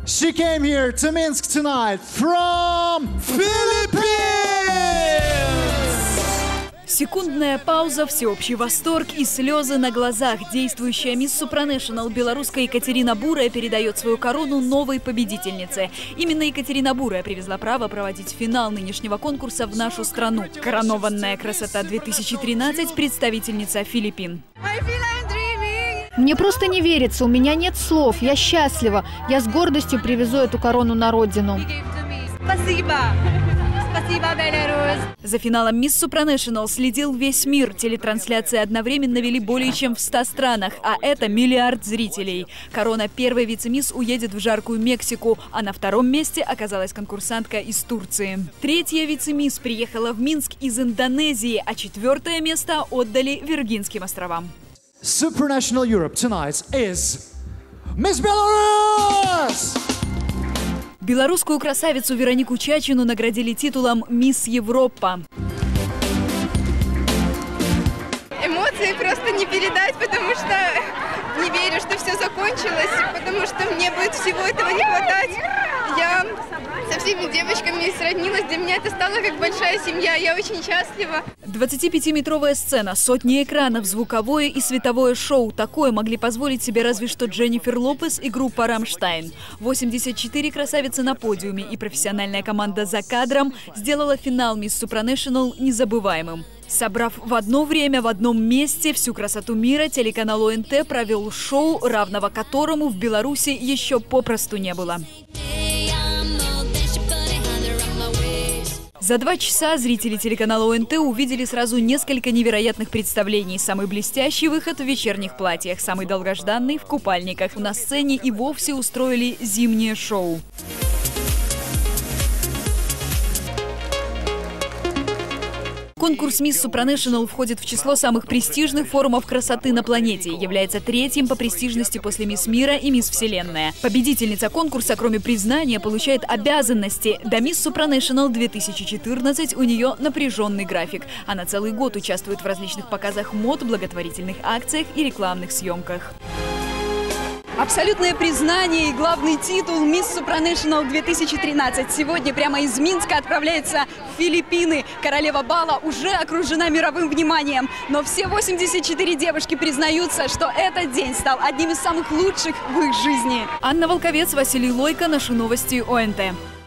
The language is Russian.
She came here to Minsk tonight from Philippines! Секундная пауза, всеобщий восторг и слезы на глазах. Действующая мисс Supranational белорусская Екатерина Бурая передает свою корону новой победительнице. Именно Екатерина Бурая привезла право проводить финал нынешнего конкурса в нашу страну. Коронованная красота 2013 представительница Филиппин. Мне просто не верится, у меня нет слов, я счастлива. Я с гордостью привезу эту корону на родину. Спасибо! Спасибо, Беларусь! За финалом Miss Supranational следил весь мир. Телетрансляции одновременно вели более чем в 100 странах, а это 1 миллиард зрителей. Корона первой вице-мисс уедет в жаркую Мексику, а на втором месте оказалась конкурсантка из Турции. Третья вице-мисс приехала в Минск из Индонезии, а 4-е место отдали Виргинским островам. Supranational Europe tonight is Miss Belarus! Белорусскую красавицу Веронику Чачину наградили титулом «Мисс Европа». Эмоции просто не передать, потому что не верю, что все закончилось, потому что мне будет всего этого не хватать. Я со всеми девочками сроднилась, для меня это стало как большая семья, я очень счастлива. 25-метровая сцена, сотни экранов, звуковое и световое шоу. Такое могли позволить себе разве что Дженнифер Лопес и группа «Рамштайн». 84 красавицы на подиуме и профессиональная команда за кадром сделала финал Miss Supranational незабываемым. Собрав в одно время, в одном месте всю красоту мира, телеканал ОНТ провел шоу, равного которому в Беларуси еще попросту не было. За 2 часа зрители телеканала ОНТ увидели сразу несколько невероятных представлений. Самый блестящий выход в вечерних платьях, самый долгожданный в купальниках. На сцене и вовсе устроили зимнее шоу. Конкурс Miss Supranational входит в число самых престижных форумов красоты на планете. Является 3-м по престижности после Мисс Мира и Мисс Вселенная. Победительница конкурса, кроме признания, получает обязанности. До Miss Supranational 2014 у нее напряженный график. Она целый год участвует в различных показах мод, благотворительных акциях и рекламных съемках. Абсолютное признание и главный титул Miss Supranational 2013. Сегодня прямо из Минска отправляется в Филиппины. Королева бала уже окружена мировым вниманием. Но все 84 девушки признаются, что этот день стал одним из самых лучших в их жизни. Анна Волковец, Василий Лойко, наши новости ОНТ.